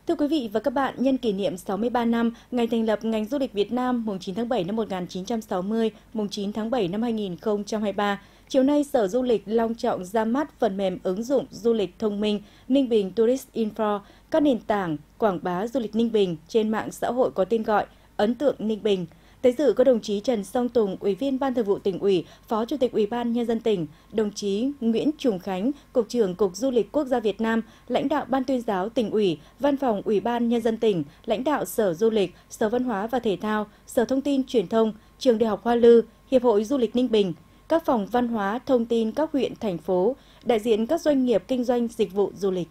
Thưa quý vị và các bạn, nhân kỷ niệm 63 năm ngày thành lập ngành du lịch Việt Nam mùng 9 tháng 7 năm 1960, mùng 9 tháng 7 năm 2023, chiều nay Sở Du lịch long trọng ra mắt phần mềm ứng dụng du lịch thông minh Ninh Bình Tourist Info, các nền tảng quảng bá du lịch Ninh Bình trên mạng xã hội có tên gọi Ấn tượng Ninh Bình. Tới dự có đồng chí Trần Song Tùng, Ủy viên Ban Thường vụ Tỉnh ủy, Phó Chủ tịch Ủy ban Nhân dân tỉnh, đồng chí Nguyễn Trùng Khánh, Cục trưởng Cục Du lịch Quốc gia Việt Nam, lãnh đạo Ban Tuyên giáo Tỉnh ủy, Văn phòng Ủy ban Nhân dân tỉnh, lãnh đạo Sở Du lịch, Sở Văn hóa và Thể thao, Sở Thông tin Truyền thông, Trường Đại học Hoa Lư, Hiệp hội Du lịch Ninh Bình, các phòng văn hóa, thông tin các huyện, thành phố, đại diện các doanh nghiệp kinh doanh dịch vụ du lịch.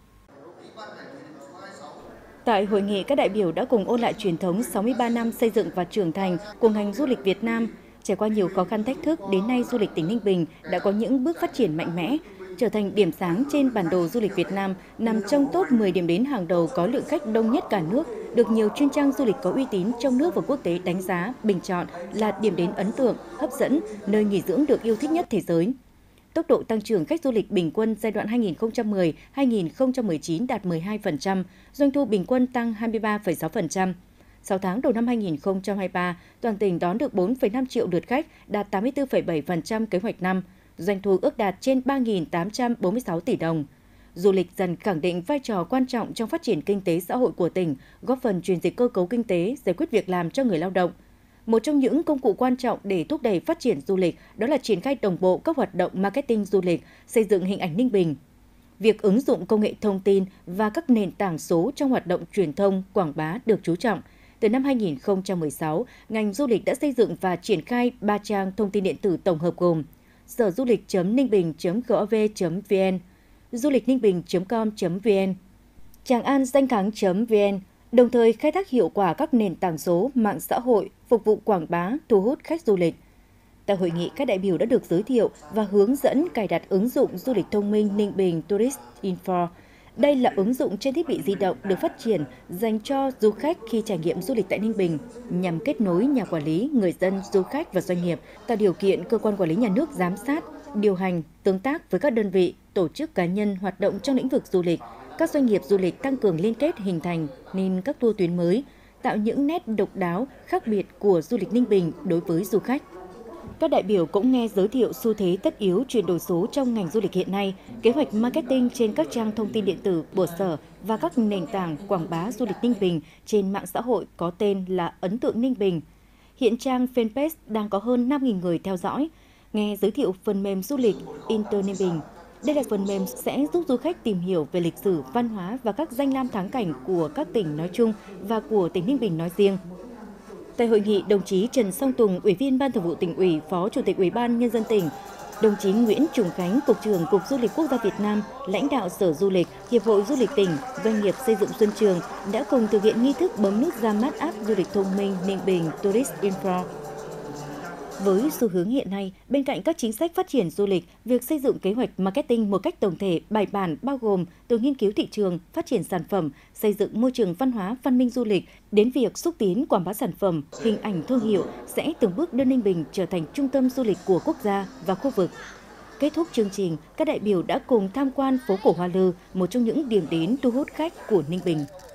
Tại hội nghị, các đại biểu đã cùng ôn lại truyền thống 63 năm xây dựng và trưởng thành của ngành du lịch Việt Nam. Trải qua nhiều khó khăn thách thức, đến nay du lịch tỉnh Ninh Bình đã có những bước phát triển mạnh mẽ, trở thành điểm sáng trên bản đồ du lịch Việt Nam, nằm trong top 10 điểm đến hàng đầu có lượng khách đông nhất cả nước, được nhiều chuyên trang du lịch có uy tín trong nước và quốc tế đánh giá, bình chọn là điểm đến ấn tượng, hấp dẫn, nơi nghỉ dưỡng được yêu thích nhất thế giới. Tốc độ tăng trưởng khách du lịch bình quân giai đoạn 2010-2019 đạt 12%, doanh thu bình quân tăng 23,6%. 6 tháng đầu năm 2023, toàn tỉnh đón được 4,5 triệu lượt khách, đạt 84,7% kế hoạch năm, doanh thu ước đạt trên 3.846 tỷ đồng. Du lịch dần khẳng định vai trò quan trọng trong phát triển kinh tế xã hội của tỉnh, góp phần chuyển dịch cơ cấu kinh tế, giải quyết việc làm cho người lao động. Một trong những công cụ quan trọng để thúc đẩy phát triển du lịch đó là triển khai đồng bộ các hoạt động marketing du lịch, xây dựng hình ảnh Ninh Bình. Việc ứng dụng công nghệ thông tin và các nền tảng số trong hoạt động truyền thông, quảng bá được chú trọng. Từ năm 2016, ngành du lịch đã xây dựng và triển khai 3 trang thông tin điện tử tổng hợp gồm sở du lịch.ningbing.gov.vn, du lịch-ninh-bình.com.vn, tràng an danh thắng.vn, đồng thời khai thác hiệu quả các nền tảng số, mạng xã hội, phục vụ quảng bá, thu hút khách du lịch. Tại hội nghị, các đại biểu đã được giới thiệu và hướng dẫn cài đặt ứng dụng du lịch thông minh Ninh Bình Tourist Info. Đây là ứng dụng trên thiết bị di động được phát triển dành cho du khách khi trải nghiệm du lịch tại Ninh Bình, nhằm kết nối nhà quản lý, người dân, du khách và doanh nghiệp, tạo điều kiện cơ quan quản lý nhà nước giám sát, điều hành, tương tác với các đơn vị, tổ chức cá nhân hoạt động trong lĩnh vực du lịch. Các doanh nghiệp du lịch tăng cường liên kết hình thành nên các tour tuyến mới, tạo những nét độc đáo, khác biệt của du lịch Ninh Bình đối với du khách. Các đại biểu cũng nghe giới thiệu xu thế tất yếu chuyển đổi số trong ngành du lịch hiện nay, kế hoạch marketing trên các trang thông tin điện tử của Sở và các nền tảng quảng bá du lịch Ninh Bình trên mạng xã hội có tên là Ấn tượng Ninh Bình. Hiện trang fanpage đang có hơn 5.000 người theo dõi. Nghe giới thiệu phần mềm du lịch Inter Ninh Bình. Đây là phần mềm sẽ giúp du khách tìm hiểu về lịch sử, văn hóa và các danh lam thắng cảnh của các tỉnh nói chung và của tỉnh Ninh Bình nói riêng. Tại hội nghị, đồng chí Trần Song Tùng, Ủy viên Ban Thường vụ Tỉnh ủy, Phó Chủ tịch Ủy ban Nhân dân tỉnh, đồng chí Nguyễn Trùng Khánh, Cục trưởng Cục Du lịch Quốc gia Việt Nam, lãnh đạo Sở Du lịch, Hiệp hội Du lịch tỉnh, doanh nghiệp xây dựng Xuân Trường đã cùng thực hiện nghi thức bấm nút ra mắt app du lịch thông minh Ninh Bình Tourist Info. Với xu hướng hiện nay, bên cạnh các chính sách phát triển du lịch, việc xây dựng kế hoạch marketing một cách tổng thể, bài bản bao gồm từ nghiên cứu thị trường, phát triển sản phẩm, xây dựng môi trường văn hóa, văn minh du lịch, đến việc xúc tiến quảng bá sản phẩm, hình ảnh thương hiệu sẽ từng bước đưa Ninh Bình trở thành trung tâm du lịch của quốc gia và khu vực. Kết thúc chương trình, các đại biểu đã cùng tham quan phố cổ Hoa Lư, một trong những điểm đến thu hút khách của Ninh Bình.